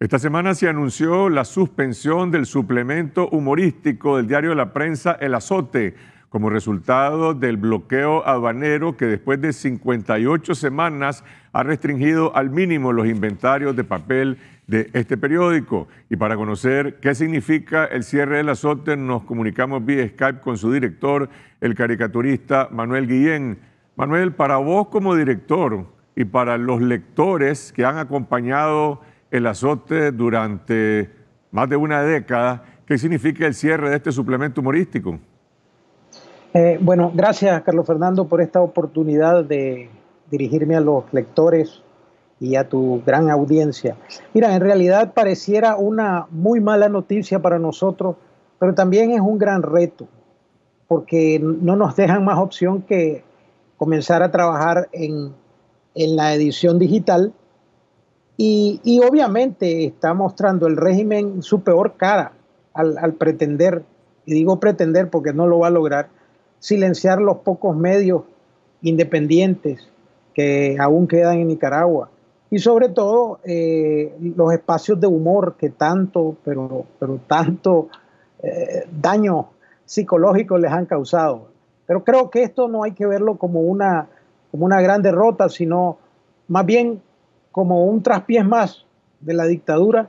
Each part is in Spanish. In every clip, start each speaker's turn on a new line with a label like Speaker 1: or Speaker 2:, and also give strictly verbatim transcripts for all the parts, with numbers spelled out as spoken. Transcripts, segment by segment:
Speaker 1: Esta semana se anunció la suspensión del suplemento humorístico del diario La Prensa El Azote, como resultado del bloqueo aduanero que después de cincuenta y ocho semanas ha restringido al mínimo los inventarios de papel de este periódico. Y para conocer qué significa el cierre del Azote, nos comunicamos vía Skype con su director, el caricaturista Manuel Guillén. Manuel, para vos como director y para los lectores que han acompañado El Azote durante más de una década, ¿qué significa el cierre de este suplemento humorístico?
Speaker 2: Eh, bueno, gracias Carlos Fernando por esta oportunidad de dirigirme a los lectores y a tu gran audiencia. Mira, en realidad pareciera una muy mala noticia para nosotros, pero también es un gran reto, porque no nos dejan más opción que comenzar a trabajar en, en la edición digital. Y, y obviamente está mostrando el régimen su peor cara al, al pretender, y digo pretender porque no lo va a lograr, silenciar los pocos medios independientes que aún quedan en Nicaragua. Y sobre todo eh, los espacios de humor que tanto, pero, pero tanto eh, daño psicológico les han causado. Pero creo que esto no hay que verlo como una, como una gran derrota, sino más bien como un traspiés más de la dictadura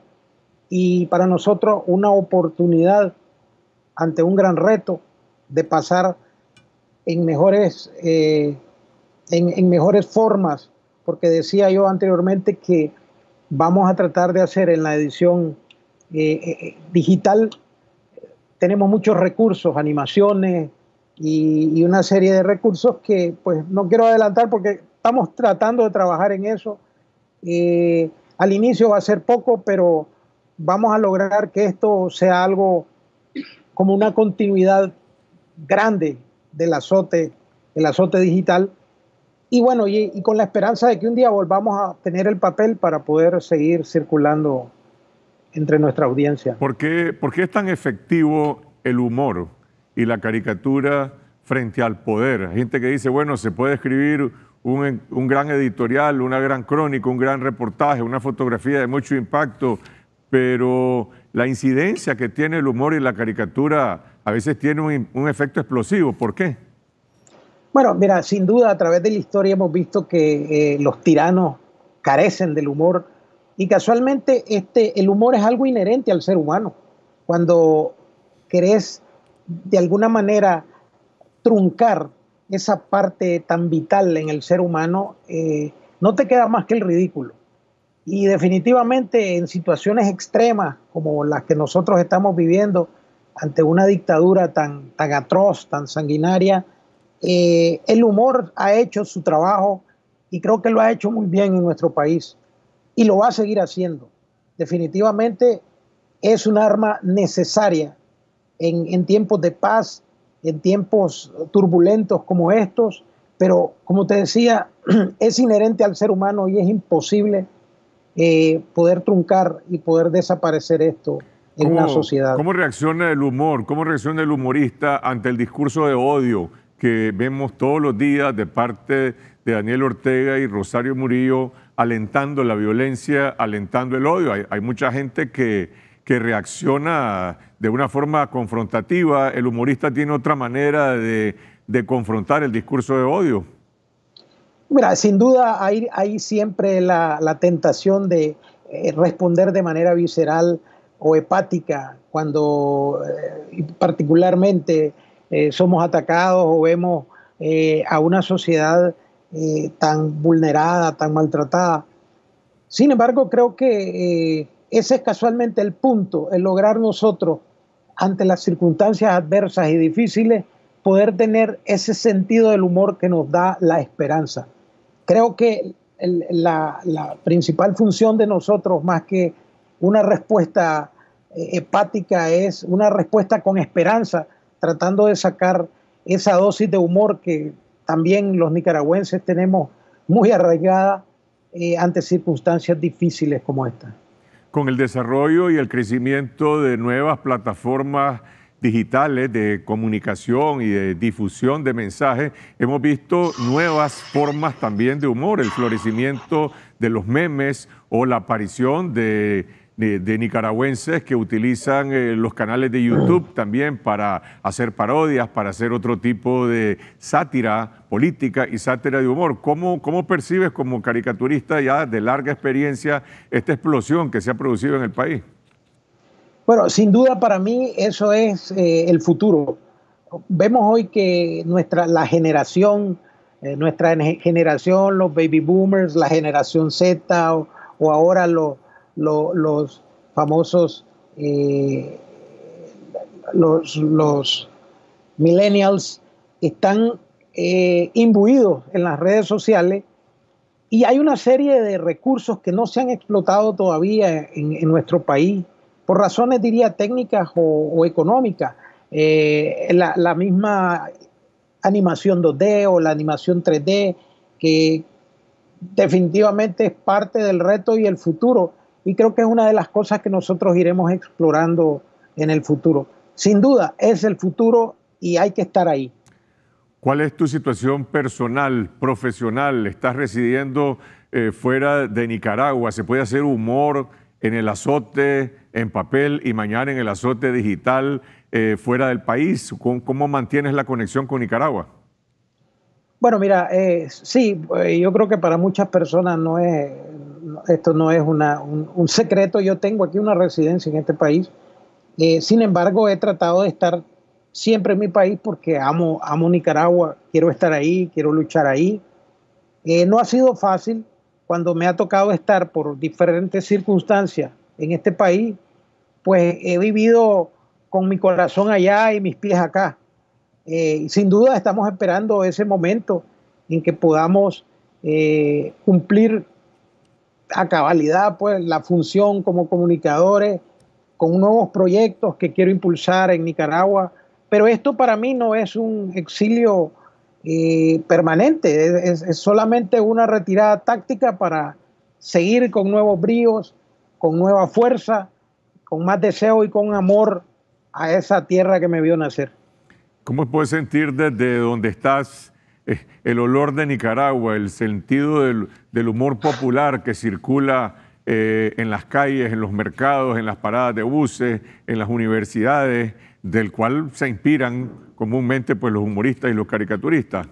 Speaker 2: y para nosotros una oportunidad ante un gran reto de pasar en mejores, eh, en, en mejores formas, porque decía yo anteriormente que vamos a tratar de hacer en la edición eh, eh, digital, tenemos muchos recursos, animaciones y, y una serie de recursos que pues no quiero adelantar porque estamos tratando de trabajar en eso. Eh, al inicio va a ser poco, pero vamos a lograr que esto sea algo como una continuidad grande del azote, del azote digital. Y bueno, y, y con la esperanza de que un día volvamos a tener el papel para poder seguir circulando entre nuestra audiencia.
Speaker 1: ¿Por qué, por qué es tan efectivo el humor y la caricatura frente al poder? Hay gente que dice, bueno, se puede escribir un, un gran editorial, una gran crónica, un gran reportaje, una fotografía de mucho impacto, pero la incidencia que tiene el humor y la caricatura a veces tiene un, un efecto explosivo. ¿Por qué?
Speaker 2: Bueno, mira, sin duda a través de la historia hemos visto que eh, los tiranos carecen del humor y casualmente este, el humor es algo inherente al ser humano. Cuando querés de alguna manera truncar esa parte tan vital en el ser humano, eh, no te queda más que el ridículo. Y definitivamente en situaciones extremas como las que nosotros estamos viviendo ante una dictadura tan, tan atroz, tan sanguinaria, eh, el humor ha hecho su trabajo y creo que lo ha hecho muy bien en nuestro país y lo va a seguir haciendo. Definitivamente es un arma necesaria en, en tiempos de paz, en tiempos turbulentos como estos, pero como te decía, es inherente al ser humano y es imposible eh, poder truncar y poder desaparecer esto en
Speaker 1: ¿Cómo,
Speaker 2: una sociedad.
Speaker 1: ¿Cómo reacciona el humor, cómo reacciona el humorista ante el discurso de odio que vemos todos los días de parte de Daniel Ortega y Rosario Murillo, alentando la violencia, alentando el odio? Hay, hay mucha gente que, que reacciona de una forma confrontativa. El humorista tiene otra manera de, de confrontar el discurso de odio.
Speaker 2: Mira, sin duda hay, hay siempre la, la tentación de eh, responder de manera visceral o hepática cuando eh, particularmente eh, somos atacados o vemos eh, a una sociedad eh, tan vulnerada, tan maltratada. Sin embargo, creo que eh, ese es casualmente el punto, el lograr nosotros, ante las circunstancias adversas y difíciles, poder tener ese sentido del humor que nos da la esperanza. Creo que el, la, la principal función de nosotros, más que una respuesta eh, hepática, es una respuesta con esperanza, tratando de sacar esa dosis de humor que también los nicaragüenses tenemos muy arraigada eh, ante circunstancias difíciles como esta.
Speaker 1: Con el desarrollo y el crecimiento de nuevas plataformas digitales de comunicación y de difusión de mensajes, hemos visto nuevas formas también de humor, el florecimiento de los memes o la aparición de de, de nicaragüenses que utilizan eh, los canales de YouTube también para hacer parodias, para hacer otro tipo de sátira política y sátira de humor. ¿Cómo, cómo percibes como caricaturista ya de larga experiencia esta explosión que se ha producido en el país?
Speaker 2: Bueno, sin duda para mí eso es eh, el futuro. Vemos hoy que nuestra, la generación, eh, nuestra generación, los baby boomers, la generación Z o, o ahora lo, lo, los famosos, eh, los, los millennials, están eh, imbuidos en las redes sociales y hay una serie de recursos que no se han explotado todavía en, en nuestro país, por razones, diría, técnicas o, o económicas. Eh, la, la misma animación dos D o la animación tres D, que definitivamente es parte del reto y el futuro. Y creo que es una de las cosas que nosotros iremos explorando en el futuro. Sin duda, es el futuro y hay que estar ahí.
Speaker 1: ¿Cuál es tu situación personal, profesional? ¿Estás residiendo eh, fuera de Nicaragua? ¿Se puede hacer humor en el azote, en papel y mañana en el azote digital eh, fuera del país? ¿Cómo, ¿Cómo mantienes la conexión con Nicaragua?
Speaker 2: Bueno, mira, eh, sí, eh, yo creo que para muchas personas no es, esto no es una, un, un secreto. Yo tengo aquí una residencia en este país. Eh, sin embargo, he tratado de estar siempre en mi país porque amo, amo Nicaragua, quiero estar ahí, quiero luchar ahí. Eh, no ha sido fácil. Cuando me ha tocado estar por diferentes circunstancias en este país, pues he vivido con mi corazón allá y mis pies acá. Eh, sin duda estamos esperando ese momento en que podamos eh, cumplir a cabalidad pues, la función como comunicadores con nuevos proyectos que quiero impulsar en Nicaragua. Pero esto para mí no es un exilio Eh, permanente, es, es solamente una retirada táctica para seguir con nuevos bríos, con nueva fuerza, con más deseo y con amor a esa tierra que me vio nacer.
Speaker 1: ¿Cómo puedes sentir desde donde estás eh, el olor de Nicaragua, el sentido del, del humor popular que circula eh, en las calles, en los mercados, en las paradas de buses, en las universidades, del cual se inspiran comúnmente pues, los humoristas y los caricaturistas?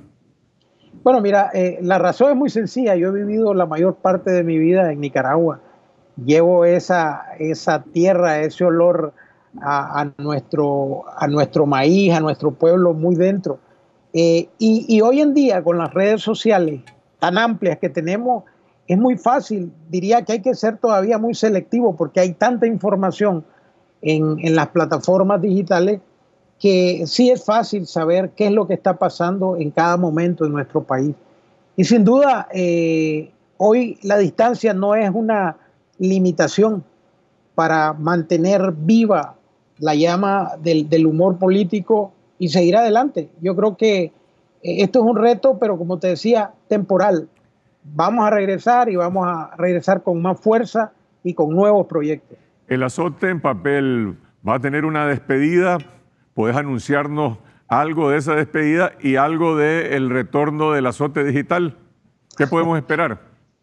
Speaker 2: Bueno, mira, eh, la razón es muy sencilla. Yo he vivido la mayor parte de mi vida en Nicaragua. Llevo esa, esa tierra, ese olor a, a, nuestro, a nuestro maíz, a nuestro pueblo muy dentro. Eh, y, y hoy en día, con las redes sociales tan amplias que tenemos, es muy fácil. Diría que hay que ser todavía muy selectivo porque hay tanta información en, en las plataformas digitales que sí es fácil saber qué es lo que está pasando en cada momento en nuestro país. Y sin duda, eh, hoy la distancia no es una limitación para mantener viva la llama del, del humor político y seguir adelante. Yo creo que eh, esto es un reto, pero como te decía, temporal. Vamos a regresar y vamos a regresar con más fuerza y con nuevos proyectos.
Speaker 1: El azote en papel va a tener una despedida. ¿Puedes anunciarnos algo de esa despedida y algo del retorno del azote digital? ¿Qué podemos esperar?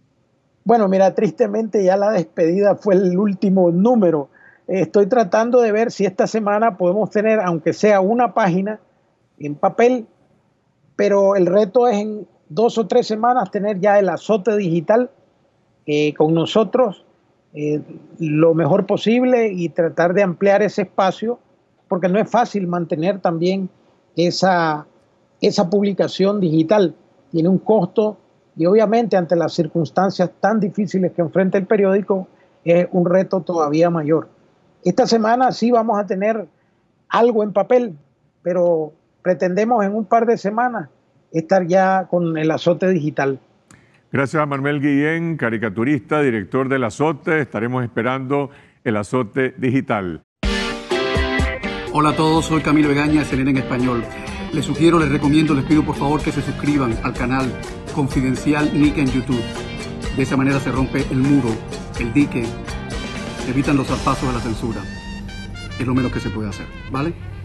Speaker 2: Bueno, mira, tristemente ya la despedida fue el último número. Estoy tratando de ver si esta semana podemos tener, aunque sea una página en papel, pero el reto es en dos o tres semanas tener ya el azote digital eh, con nosotros eh, lo mejor posible y tratar de ampliar ese espacio, porque no es fácil mantener también esa, esa publicación digital. Tiene un costo y obviamente ante las circunstancias tan difíciles que enfrenta el periódico es un reto todavía mayor. Esta semana sí vamos a tener algo en papel, pero pretendemos en un par de semanas estar ya con el azote digital.
Speaker 1: Gracias a Manuel Guillén, caricaturista, director del Azote. Estaremos esperando el azote digital.
Speaker 3: Hola a todos, soy Camilo Egaña, C N N en español. Les sugiero, les recomiendo, les pido por favor que se suscriban al canal Confidencial Nica en YouTube. De esa manera se rompe el muro, el dique, evitan los zarpazos de la censura. Es lo menos que se puede hacer, ¿vale?